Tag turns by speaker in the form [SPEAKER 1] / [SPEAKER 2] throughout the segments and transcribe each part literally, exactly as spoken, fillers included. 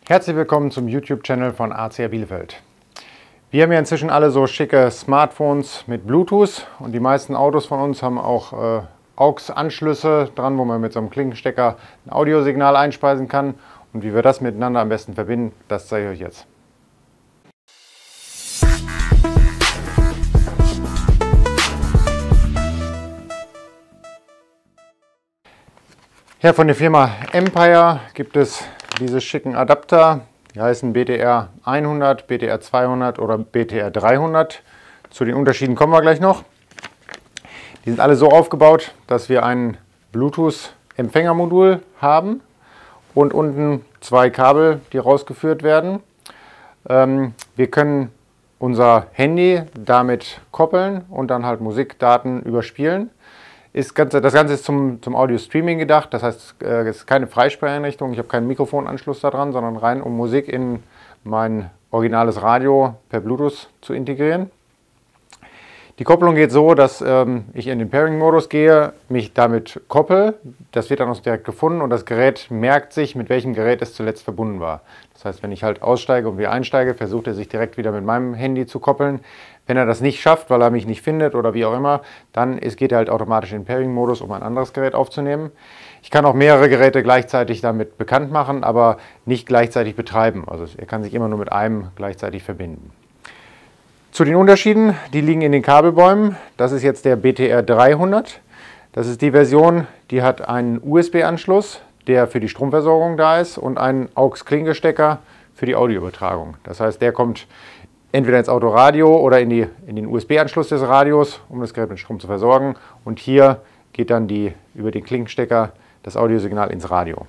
[SPEAKER 1] Herzlich willkommen zum YouTube-Channel von A C R Bielefeld. Wir haben ja inzwischen alle so schicke Smartphones mit Bluetooth und die meisten Autos von uns haben auch äh, A U X-Anschlüsse dran, wo man mit so einem Klinkenstecker ein Audiosignal einspeisen kann. Und wie wir das miteinander am besten verbinden, das zeige ich euch jetzt. Ja, von der Firma Empire gibt es diese schicken Adapter, die heißen B T R hundert, B T R zweihundert oder B T R dreihundert. Zu den Unterschieden kommen wir gleich noch. Die sind alle so aufgebaut, dass wir ein Bluetooth-Empfängermodul haben und unten zwei Kabel, die rausgeführt werden. Ähm, wir können unser Handy damit koppeln und dann halt Musikdaten überspielen. Ist Ganze, das Ganze ist zum, zum Audio-Streaming gedacht, das heißt, es ist keine Freisprecheinrichtung, ich habe keinen Mikrofonanschluss da dran, sondern rein, um Musik in mein originales Radio per Bluetooth zu integrieren. Die Kopplung geht so, dass ähm, ich in den Pairing-Modus gehe, mich damit koppel, das wird dann auch direkt gefunden und das Gerät merkt sich, mit welchem Gerät es zuletzt verbunden war. Das heißt, wenn ich halt aussteige und wieder einsteige, versucht er sich direkt wieder mit meinem Handy zu koppeln. Wenn er das nicht schafft, weil er mich nicht findet oder wie auch immer, dann ist, geht er halt automatisch in den Pairing-Modus, um ein anderes Gerät aufzunehmen. Ich kann auch mehrere Geräte gleichzeitig damit bekannt machen, aber nicht gleichzeitig betreiben. Also er kann sich immer nur mit einem gleichzeitig verbinden. Zu den Unterschieden, die liegen in den Kabelbäumen. Das ist jetzt der B T R dreihundert. Das ist die Version, die hat einen U S B-Anschluss, der für die Stromversorgung da ist und einen A U X-Klinkenstecker für die Audioübertragung. Das heißt, der kommt entweder ins Autoradio oder in, die, in den U S B-Anschluss des Radios, um das Gerät mit Strom zu versorgen. Und hier geht dann die, über den Klinkenstecker das Audiosignal ins Radio.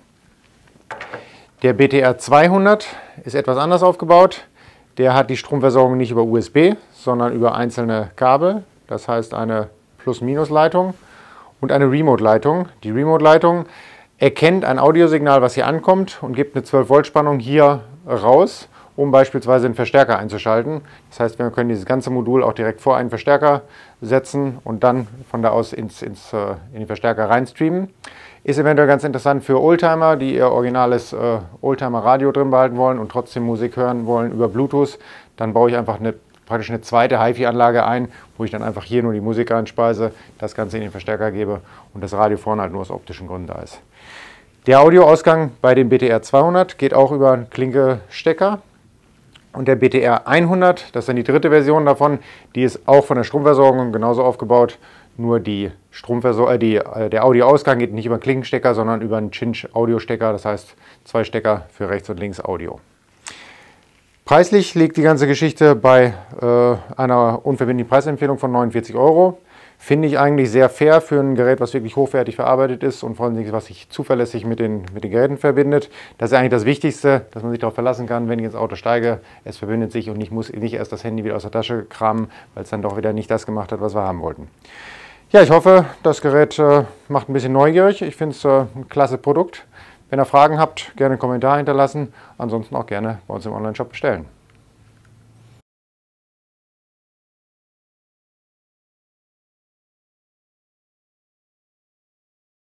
[SPEAKER 1] Der B T R zweihundert ist etwas anders aufgebaut. Der hat die Stromversorgung nicht über U S B, sondern über einzelne Kabel. Das heißt eine Plus-Minus-Leitung und eine Remote-Leitung. Die Remote-Leitung erkennt ein Audiosignal, was hier ankommt und gibt eine zwölf Volt Spannung hier raus, um beispielsweise einen Verstärker einzuschalten. Das heißt, wir können dieses ganze Modul auch direkt vor einen Verstärker setzen und dann von da aus ins, ins, in den Verstärker reinstreamen. Ist eventuell ganz interessant für Oldtimer, die ihr originales äh, Oldtimer-Radio drin behalten wollen und trotzdem Musik hören wollen über Bluetooth. Dann baue ich einfach eine, praktisch eine zweite HiFi-Anlage ein, wo ich dann einfach hier nur die Musik einspeise, das Ganze in den Verstärker gebe und das Radio vorne halt nur aus optischen Gründen da ist. Der Audioausgang bei dem B T R zweihundert geht auch über einen Klinke-Stecker. Und der B T R hundert, das ist dann die dritte Version davon, die ist auch von der Stromversorgung genauso aufgebaut, nur die Stromversor äh, die, äh, der Audioausgang geht nicht über einen Klinkenstecker, sondern über einen Cinch-Audiostecker, das heißt zwei Stecker für rechts und links Audio. Preislich liegt die ganze Geschichte bei äh, einer unverbindlichen Preisempfehlung von neunundvierzig Euro. Finde ich eigentlich sehr fair für ein Gerät, was wirklich hochwertig verarbeitet ist und vor allem, was sich zuverlässig mit den, mit den Geräten verbindet. Das ist eigentlich das Wichtigste, dass man sich darauf verlassen kann, wenn ich ins Auto steige, es verbindet sich und ich muss nicht erst das Handy wieder aus der Tasche kramen, weil es dann doch wieder nicht das gemacht hat, was wir haben wollten. Ja, ich hoffe, das Gerät äh, macht ein bisschen neugierig. Ich finde es äh, ein klasse Produkt. Wenn ihr Fragen habt, gerne einen Kommentar hinterlassen. Ansonsten auch gerne bei uns im Online-Shop bestellen.